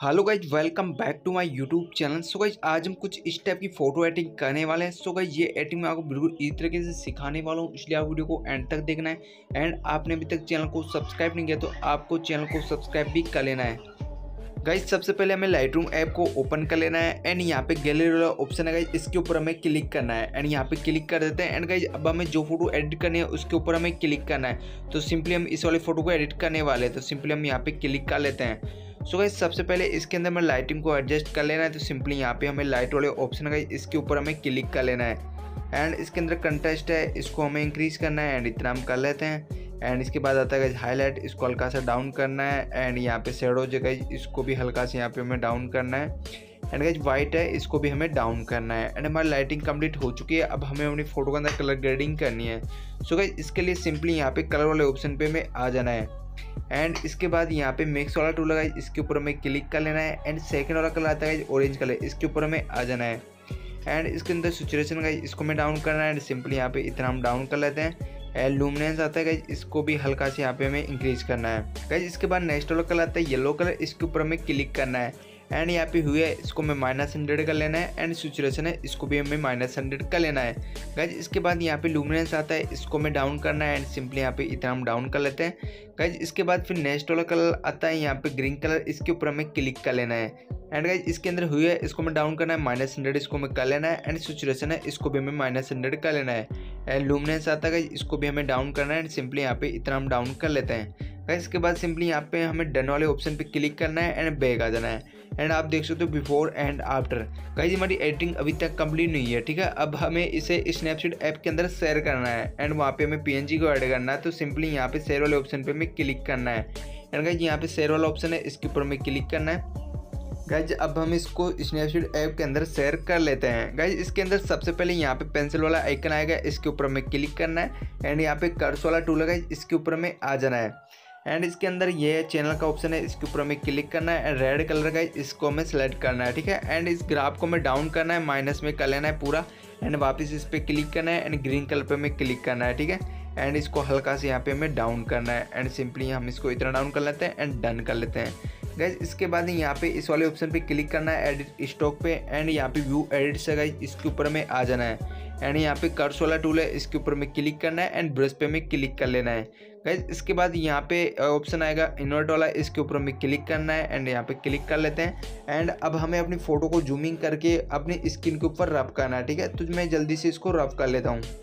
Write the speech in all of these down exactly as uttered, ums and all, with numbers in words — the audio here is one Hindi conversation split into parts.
Hello guys, welcome back to my YouTube channel. So guys आज हम कुछ इस टाइप की फोटो एडिटिंग करने वाले हैं। सो गाइज ये एडिटिंग मैं आपको बिल्कुल इसी तरीके से सिखाने वाला हूँ, इसलिए आप वीडियो को एंड तक देखना है। एंड आपने अभी तक चैनल को सब्सक्राइब नहीं किया तो आपको चैनल को सब्सक्राइब भी कर लेना है। गाइज सबसे पहले हमें लाइटरूम ऐप को ओपन कर लेना है एंड यहाँ पे गैलरी वाला ऑप्शन है गाइज, इसके ऊपर हमें क्लिक करना है एंड यहाँ पे क्लिक कर देते हैं। एंड गाइज अब हमें जो फोटो एडिट करनी है उसके ऊपर हमें क्लिक करना है। तो सिंपली हम इस वाले फोटो को एडिट करने वाले हैं, तो सिंपली हम यहाँ पे क्लिक कर लेते हैं। सो गाइज सबसे पहले इसके अंदर हमें लाइटिंग को एडजस्ट कर लेना है। तो सिंपली यहाँ पे हमें लाइट वाले ऑप्शन है, इसके ऊपर हमें क्लिक कर लेना है। एंड इसके अंदर कंट्रास्ट है, इसको हमें इंक्रीज करना है एंड इतना हम कर लेते हैं। एंड इसके बाद आता है हाईलाइट, इसको हल्का सा डाउन करना है। एंड यहाँ पे शेडो जो गाइज इसको भी हल्का सा यहाँ पे हमें डाउन करना है। एंड गाइज वाइट है, इसको भी हमें डाउन करना है। एंड हमारी लाइटिंग कंप्लीट हो चुकी है। अब हमें अपनी फोटो के अंदर कलर ग्रेडिंग करनी है। सो गाइज इसके लिए सिंपली यहाँ पे कलर वाले ऑप्शन पे हमें आ जाना है। एंड इसके बाद यहाँ पे मिक्स वाला टूल है, इसके ऊपर हमें क्लिक कर लेना है। एंड सेकंड वाला कलर आता है ऑरेंज कलर, इसके ऊपर हमें आ जाना है। एंड इसके अंदर सैचुरेशन का इसको हमें डाउन करना है। एंड सिंपली यहाँ पे इतना हम डाउन कर लेते हैं। एंड लुमिनेंस आता है गाइज, इसको भी हल्का से यहाँ पे हमें इंक्रीज करना है गाइज। इसके बाद नेक्स्ट वाला कलर आता है येलो कलर, इसके ऊपर हमें क्लिक करना है। एंड यहाँ पे हुए है, इसको हमें माइनस हंड्रेड कर लेना है। एंड सैचुरेशन है, इसको भी हमें माइनस हंड्रेड कर लेना है गाइज। इसके बाद यहाँ पे लुमिनेंस आता है, इसको हमें डाउन करना है। एंड सिंपली यहाँ पे इतना हम डाउन कर लेते हैं गाइज। इसके बाद फिर नेक्स्ट वाला कलर आता है यहाँ पे ग्रीन कलर, इसके ऊपर हमें क्लिक कर लेना है। एंड गाइज इसके अंदर हुई है, इसको हमें डाउन करना है, माइनस हंड्रेड इसको हमें कर लेना है। एंड सैचुरेशन है, इसको भी हमें माइनस हंड्रेड कर लेना है। एंड लुमिनेंस आता है गाइज, इसको भी हमें डाउन करना है। एंड सिंपली यहाँ पे इतना हम डाउन कर लेते हैं गाइज। इसके बाद सिंपली यहाँ पे हमें डन वाले ऑप्शन पे क्लिक करना है एंड बैक आ जाना है। एंड आप देख सकते हो बिफोर एंड आफ्टर गाइज हमारी एडिटिंग अभी तक कंप्लीट नहीं है, ठीक है। अब हमें इसे स्नैपसीड ऐप के अंदर शेयर करना है एंड वहाँ पे हमें पीएनजी को ऐड करना है। तो सिंपली यहाँ पे शेयर वाले ऑप्शन पे हमें क्लिक करना है। एंड गाइज यहाँ पे शेयर वाला ऑप्शन है, इसके ऊपर हमें क्लिक करना है गाइज। अब हम इसको स्नैपसीड ऐप के अंदर शेयर कर लेते हैं गाइज। इसके अंदर सबसे पहले यहाँ पे पेंसिल वाला आइकन आएगा, इसके ऊपर हमें क्लिक करना है। एंड यहाँ पे कर्स वाला टूल है गाइज, इसके ऊपर हमें आ जाना है। एंड इसके अंदर ये चैनल का ऑप्शन है, इसके ऊपर हमें क्लिक करना है। एंड रेड कलर का इसको हमें सेलेक्ट करना है, ठीक है। एंड इस ग्राफ को हमें डाउन करना है, माइनस में कर लेना है पूरा। एंड वापस इस पर क्लिक करना है एंड ग्रीन कलर पे हमें क्लिक करना है, ठीक है। एंड इसको हल्का से यहाँ पे हमें डाउन करना है। एंड सिंपली हम इसको इतना डाउन कर लेते हैं एंड डन कर लेते हैं गाइज। इसके बाद यहाँ पे इस वाले ऑप्शन पे क्लिक करना है एडिट स्टॉक पे। एंड यहाँ पे व्यू एडिट्स है गाइज, इसके ऊपर हमें आ जाना है। एंड यहाँ पे कर्स वाला टूल है, इसके ऊपर में क्लिक करना है। एंड ब्रश पे हमें क्लिक कर लेना है गाइज। इसके बाद यहाँ पे ऑप्शन आएगा इन्वर्ट वाला, इसके ऊपर हमें क्लिक करना है। एंड यहाँ पे क्लिक कर लेते हैं। एंड अब हमें अपनी फोटो को जूमिंग करके अपनी स्क्रीन के ऊपर रब करना है, ठीक है। तो मैं जल्दी से इसको रब कर लेता हूँ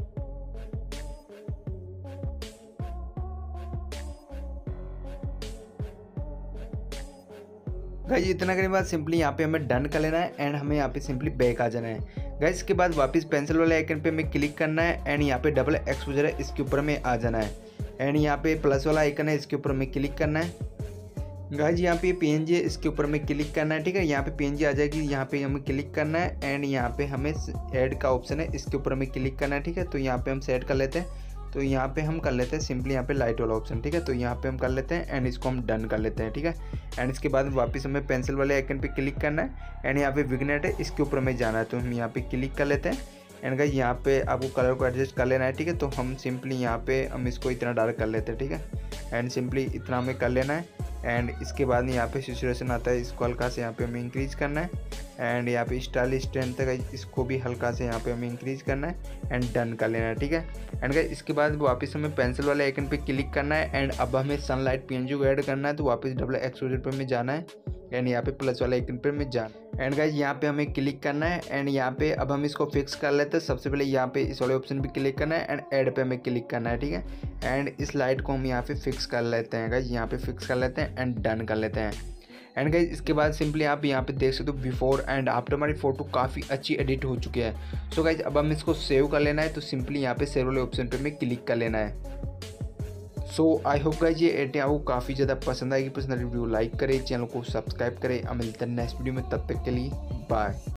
गाइज। इतना करने के बाद सिंपली यहाँ पे हमें डन कर लेना है। एंड हमें यहाँ पे सिंपली बैक आ जाना है गाइज। इसके बाद वापस पेंसिल वाले आइकन पे हमें क्लिक करना है। एंड यहाँ पे डबल एक्सपोजर है, इसके ऊपर हमें आ जाना है। एंड यहाँ पे प्लस वाला आइकन है, इसके ऊपर हमें क्लिक करना है गाइज। यहाँ पे पीएनजी है, इसके ऊपर हमें क्लिक करना है, ठीक है। यहाँ पे पीएनजी आ जाएगी, यहाँ पे हमें क्लिक करना है। एंड यहाँ पे हमें ऐड का ऑप्शन है, इसके ऊपर हमें क्लिक करना है, ठीक है। तो यहाँ पे हम सेट कर लेते हैं। तो यहाँ पे हम कर लेते हैं सिंपली यहाँ पे लाइट वाला ऑप्शन, ठीक है। तो यहाँ पे हम कर लेते हैं एंड इसको हम डन कर लेते हैं, ठीक है। एंड इसके बाद वापस हमें पेंसिल वाले आइकन पे क्लिक करना है। एंड यहाँ पे विग्नेट है, इसके ऊपर हमें जाना है, तो हम यहाँ पे क्लिक कर लेते हैं। एंड गाइस यहाँ पे आपको कलर को एडजस्ट कर लेना है, ठीक है। तो हम सिंपली यहाँ पे हम इसको इतना डार्क कर लेते हैं, ठीक है। एंड सिंपली इतना हमें कर लेना है। एंड इसके बाद यहाँ पे सैचुरेशन आता है, इसको हल्का से यहाँ पे हमें इंक्रीज करना है। एंड यहाँ पे स्टाइल स्ट्रेंथ है, इसको भी हल्का से यहाँ पे हमें इंक्रीज करना है एंड डन कर लेना है, ठीक है। एंड गाइस इसके बाद वापस हमें पेंसिल वाले आइकन पे क्लिक करना है। एंड अब हमें सनलाइट पीएनजी को ऐड करना है, तो वापस डबल एक्सपोजर पे हमें जाना है। एंड यहाँ पे प्लस वाले आइकन पे हमें जाना। एंड गाइस यहाँ पे हमें क्लिक करना है। एंड यहाँ पे अब हम इसको फिक्स कर लेते हैं। सबसे पहले यहाँ पे इस वाले ऑप्शन पे क्लिक करना है एंड ऐड पे हमें क्लिक करना है, ठीक है। एंड इस लाइट को हम यहाँ पे फिक्स कर लेते हैं गाइस, यहाँ पे फिक्स कर लेते हैं एंड डन कर लेते हैं। एंड गाइज इसके बाद सिंपली आप यहाँ पे देख सकते हो बिफोर एंड आफ्टर हमारी फोटो काफ़ी अच्छी एडिट हो चुकी है। सो गाइज अब हम इसको सेव कर लेना है, तो सिंपली यहाँ पे सेव वाले ऑप्शन पे हमें क्लिक कर लेना है। सो आई होप गाइज ये एडिटिंग आपको काफ़ी ज़्यादा पसंद आएगी। पसंद वीडियो लाइक करें, चैनल को सब्सक्राइब करें। अब मिलते हैं नेक्स्ट वीडियो में, तब तक के लिए बाय।